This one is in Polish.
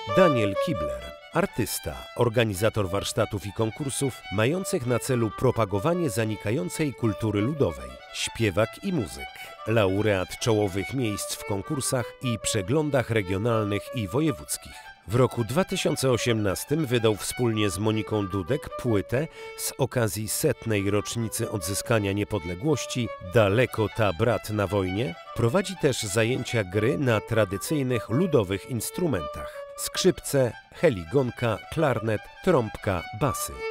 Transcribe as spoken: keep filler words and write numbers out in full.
Daniel Kibler, artysta, organizator warsztatów i konkursów mających na celu propagowanie zanikającej kultury ludowej, śpiewak i muzyk, laureat czołowych miejsc w konkursach i przeglądach regionalnych i wojewódzkich. W roku dwa tysiące osiemnastym wydał wspólnie z Moniką Dudek płytę z okazji setnej rocznicy odzyskania niepodległości „Daleko ta brat na wojnie”. Prowadzi też zajęcia gry na tradycyjnych ludowych instrumentach: skrzypce, heligonka, klarnet, trąbka, basy.